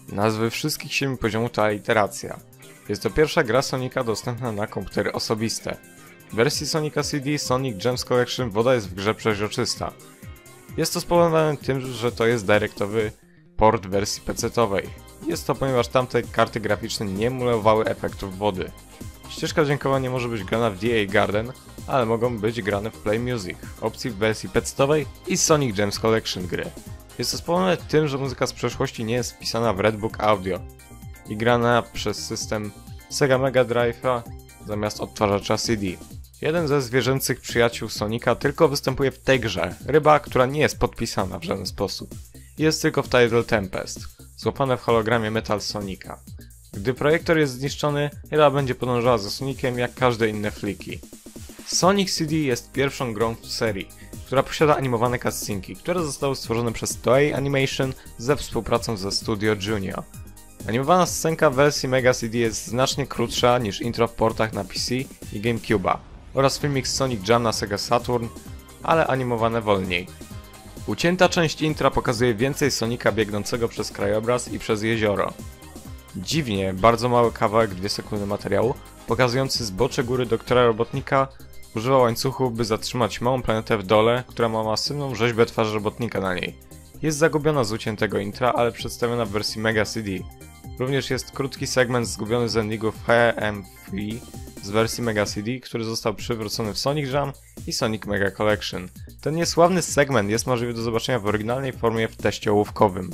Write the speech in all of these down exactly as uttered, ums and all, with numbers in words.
Nazwy wszystkich siedmiu poziomów to aliteracja. Jest to pierwsza gra Sonika dostępna na komputery osobiste. W wersji Sonika C D Sonic Gems Collection woda jest w grze przeźroczysta. Jest to spowodowane tym, że to jest dyrektowy port wersji pecetowej. Jest to ponieważ tamte karty graficzne nie emulowały efektów wody. Ścieżka dźwiękowa nie może być grana w D A Garden, ale mogą być grane w Play Music, opcji w wersji pecetowej i Sonic Gems Collection gry. Jest to spowodowane tym, że muzyka z przeszłości nie jest wpisana w Red Book Audio i grana przez system Sega Mega Drive'a zamiast odtwarzacza C D. Jeden ze zwierzęcych przyjaciół Sonika tylko występuje w tej grze, ryba, która nie jest podpisana w żaden sposób. Jest tylko w Tidal Tempest, złapane w hologramie Metal Sonika. Gdy projektor jest zniszczony, ryba będzie podążała za Sonikiem jak każde inne fliki. Sonic C D jest pierwszą grą w serii, która posiada animowane cutscenki, które zostały stworzone przez Toei Animation ze współpracą ze Studio Junior. Animowana scenka w wersji Mega C D jest znacznie krótsza niż intro w portach na P C i GameCube'a oraz filmik z Sonic Jam na Sega Saturn, ale animowane wolniej. Ucięta część intra pokazuje więcej Sonika biegnącego przez krajobraz i przez jezioro. Dziwnie, bardzo mały kawałek dwie sekundy materiału, pokazujący zbocze góry doktora Robotnika, używa łańcuchów, by zatrzymać małą planetę w dole, która ma masywną rzeźbę twarzy Robotnika na niej. Jest zagubiona z uciętego intra, ale przedstawiona w wersji Mega C D. Również jest krótki segment zgubiony z endingów H M trzy z wersji Mega C D, który został przywrócony w Sonic Jam i Sonic Mega Collection. Ten niesławny segment jest możliwy do zobaczenia w oryginalnej formie w teście ołówkowym.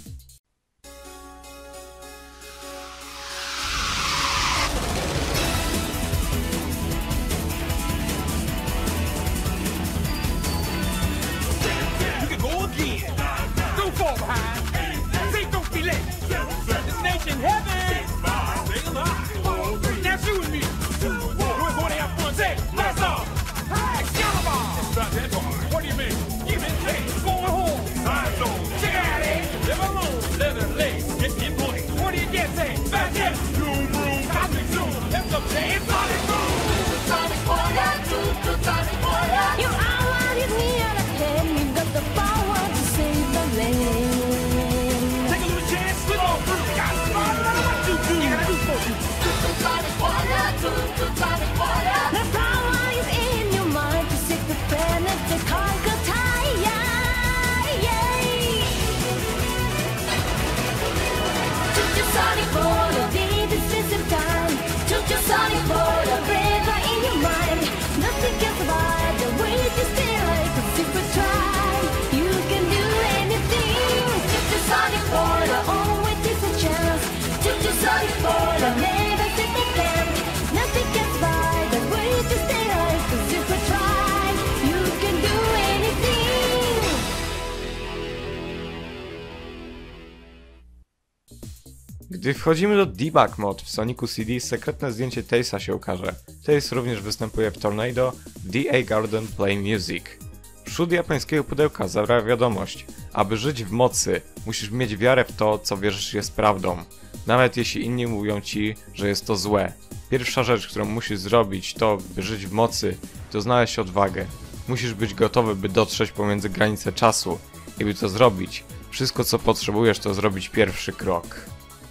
Gdy wchodzimy do Debug Mode w Sonicu C D, sekretne zdjęcie Tailsa się ukaże. Tails również występuje w Tornado w D A Garden Play Music. Przód japońskiego pudełka zawiera wiadomość: aby żyć w mocy, musisz mieć wiarę w to, co wierzysz jest prawdą. Nawet jeśli inni mówią ci, że jest to złe. Pierwsza rzecz, którą musisz zrobić, to, by żyć w mocy, to znaleźć odwagę. Musisz być gotowy, by dotrzeć pomiędzy granice czasu. I by to zrobić, wszystko co potrzebujesz, to zrobić pierwszy krok.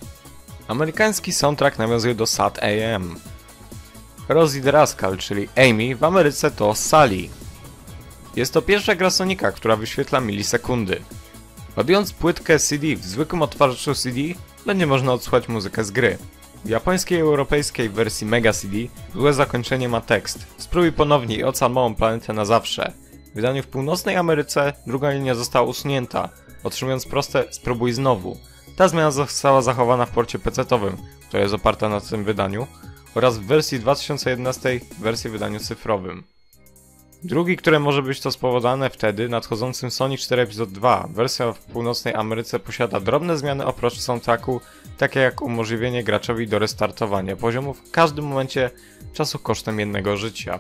Amerykański soundtrack nawiązuje do Sad A M. Rosie the Rascal, czyli Amy, w Ameryce to Sally. Jest to pierwsza gra Sonika, która wyświetla milisekundy. Ładując płytkę C D w zwykłym odtwarzaczu C D, będzie można odsłuchać muzykę z gry. W japońskiej i europejskiej wersji Mega C D złe zakończenie ma tekst: spróbuj ponownie i ocal małą planetę na zawsze. W wydaniu w północnej Ameryce druga linia została usunięta, otrzymując proste spróbuj znowu. Ta zmiana została zachowana w porcie pecetowym, która jest oparta na tym wydaniu, oraz w wersji dwa tysiące jedenastej wersji w wydaniu cyfrowym. Drugi, które może być to spowodowane wtedy nadchodzącym Sonic cztery Epizod dwa. Wersja w północnej Ameryce posiada drobne zmiany oprócz soundtracku, takie jak umożliwienie graczowi do restartowania poziomów w każdym momencie czasu kosztem jednego życia.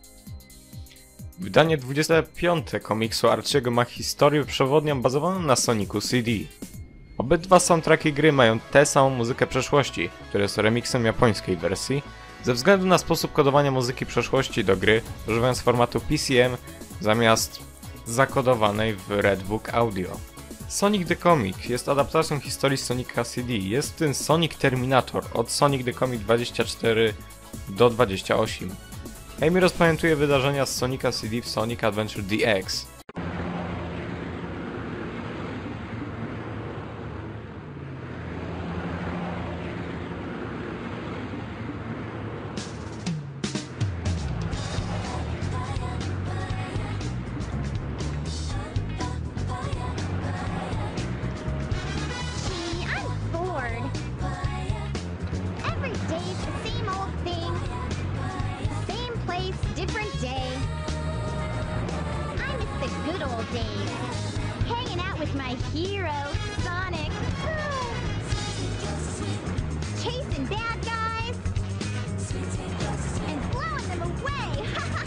Wydanie dwudzieste piąte komiksu Archiego ma historię przewodnią bazowaną na Sonicu C D. Obydwa soundtracki gry mają tę samą muzykę przeszłości, która jest remixem japońskiej wersji, ze względu na sposób kodowania muzyki przeszłości do gry, używając formatu P C M zamiast zakodowanej w Red Book Audio. Sonic the Comic jest adaptacją historii Sonica C D. Jest tym Sonic Terminator od Sonic the Comic dwadzieścia cztery do dwadzieścia osiem. Amy rozpamiętuje wydarzenia z Sonica C D w Sonic Adventure D X. Different day. I miss the good old days. Hanging out with my hero, Sonic. Chasing bad guys. And blowing them away.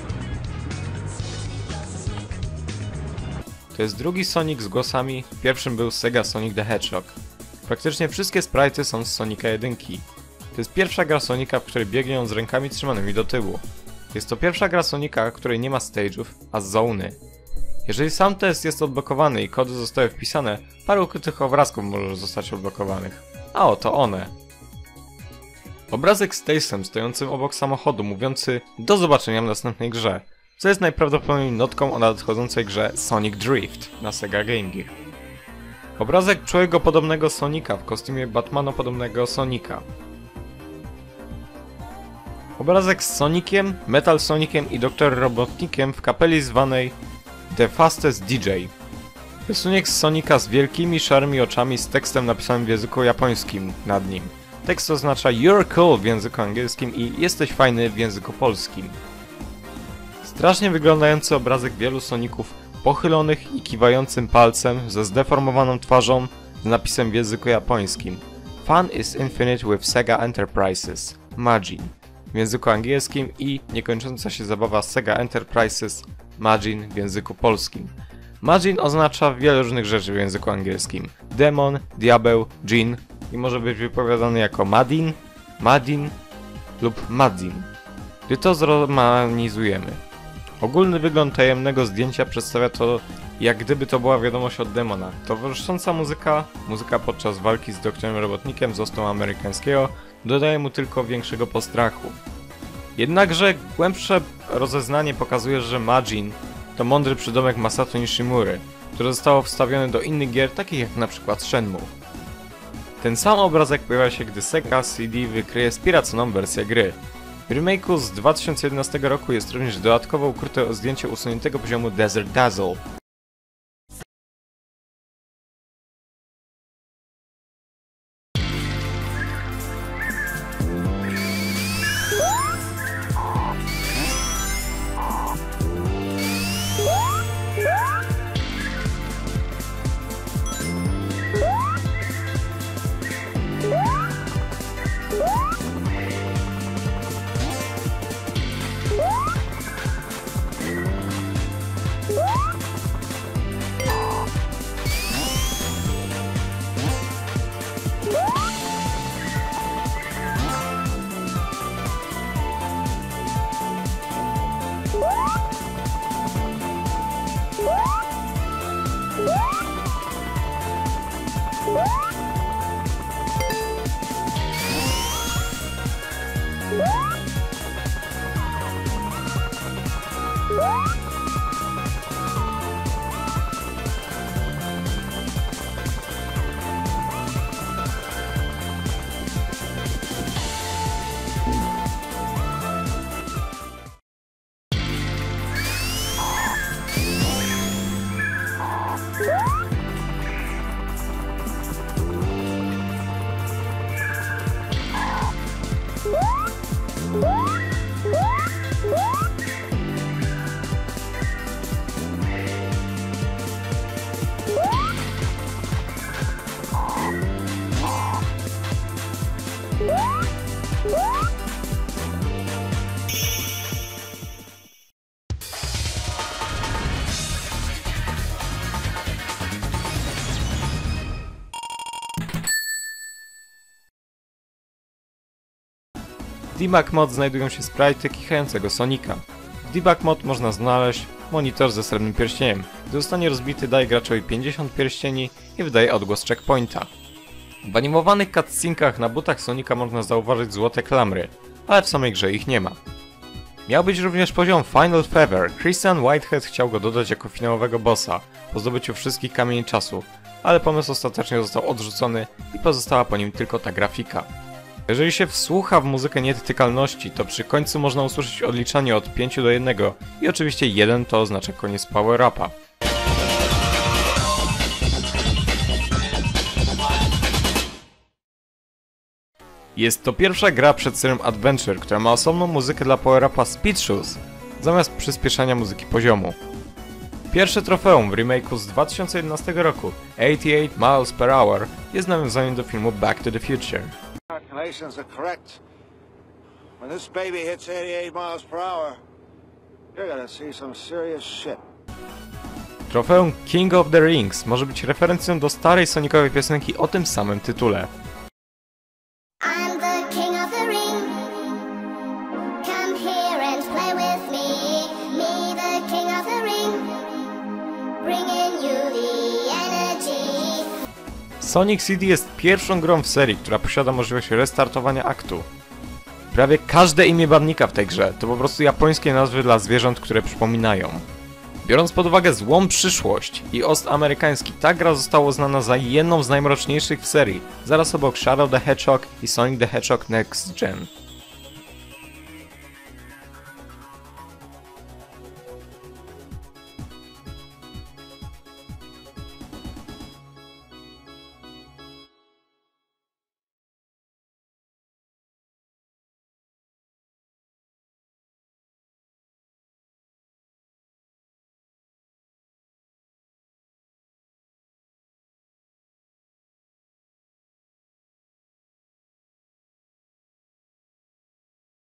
To jest drugi Sonic z głosami, pierwszym był Sega Sonic the Hedgehog. Praktycznie wszystkie sprite'y są z Sonika jeden. To jest pierwsza gra Sonika, w której biegnie on z rękami trzymanymi do tyłu. Jest to pierwsza gra Sonika, której nie ma stage'ów, a zony. Jeżeli sam test jest odblokowany i kody zostały wpisane, parę ukrytych obrazków może zostać odblokowanych. A oto one. Obrazek z Tailsem stojącym obok samochodu, mówiący do zobaczenia w następnej grze, co jest najprawdopodobniej notką o nadchodzącej grze Sonic Drift na Sega Game Gear. Obrazek człowieka podobnego Sonika w kostiumie Batmana podobnego Sonika. Obrazek z Soniciem, Metal Soniciem i doktor Robotnikiem w kapeli zwanej The Fastest D J. Rysunek z Sonika z wielkimi szarymi oczami z tekstem napisanym w języku japońskim nad nim. Tekst oznacza You're cool w języku angielskim i Jesteś fajny w języku polskim. Strasznie wyglądający obrazek wielu Soników pochylonych i kiwającym palcem ze zdeformowaną twarzą z napisem w języku japońskim. Fun is infinite with Sega Enterprises. Majin w języku angielskim i niekończąca się zabawa Sega Enterprises Majin w języku polskim. Majin oznacza wiele różnych rzeczy w języku angielskim. Demon, diabeł, dżin i może być wypowiadany jako Madin, Madin lub Madzin, gdy to zromanizujemy. Ogólny wygląd tajemnego zdjęcia przedstawia to, jak gdyby to była wiadomość od demona. Towarzysząca muzyka, muzyka podczas walki z doktorem Robotnikiem z ostą amerykańskiego, dodaje mu tylko większego postrachu. Jednakże głębsze rozeznanie pokazuje, że Majin to mądry przydomek Masato Nishimury, które zostało wstawione do innych gier, takich jak na przykład Shenmue. Ten sam obrazek pojawia się, gdy Sega C D wykryje spiraconą wersję gry. W remake'u z dwa tysiące jedenastego roku jest również dodatkowo ukryte zdjęcie usuniętego poziomu Desert Dazzle. W Debug Mod znajdują się sprite'y kichającego Sonika. W Debug Mod można znaleźć monitor ze srebrnym pierścieniem. Gdy zostanie rozbity, daje graczowi pięćdziesiąt pierścieni i wydaje odgłos checkpointa. W animowanych cutscenkach na butach Sonika można zauważyć złote klamry, ale w samej grze ich nie ma. Miał być również poziom Final Feather. Christian Whitehead chciał go dodać jako finałowego bossa, po zdobyciu wszystkich kamieni czasu, ale pomysł ostatecznie został odrzucony i pozostała po nim tylko ta grafika. Jeżeli się wsłucha w muzykę nietykalności, to przy końcu można usłyszeć odliczanie od pięciu do jednego i oczywiście jeden to oznacza koniec power-upa. Jest to pierwsza gra przed serią Adventure, która ma osobną muzykę dla power-upa Speed Shoes, zamiast przyspieszania muzyki poziomu. Pierwsze trofeum w remake'u z dwa tysiące jedenastego roku, osiemdziesiąt osiem miles per hour, jest nawiązaniem do filmu Back to the Future. Calculations are correct. When this baby hits eighty-eight miles per hour, you're gonna see some serious shit. Trofeum King of the Rings może być referencją do starej Sonicowej piosenki o tym samym tytule. I'm the king of the ring. Come here and play with me. Me, the king of the ring. Bringing you the energy. Sonic C D jest pierwszą grą w serii, która posiada możliwość restartowania aktu. Prawie każde imię badnika w tej grze to po prostu japońskie nazwy dla zwierząt, które przypominają. Biorąc pod uwagę złą przyszłość i ost amerykański, ta gra została uznana za jedną z najmroczniejszych w serii, zaraz obok Shadow the Hedgehog i Sonic the Hedgehog Next Gen.